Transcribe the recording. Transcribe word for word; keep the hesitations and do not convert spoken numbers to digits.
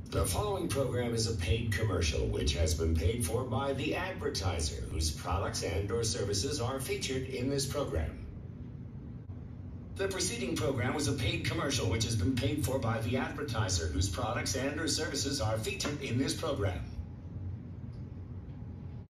The following program is a paid commercial which has been paid for by the advertiser whose products and or services are featured in this program. The preceding program was a paid commercial which has been paid for by the advertiser whose products and or services are featured in this program.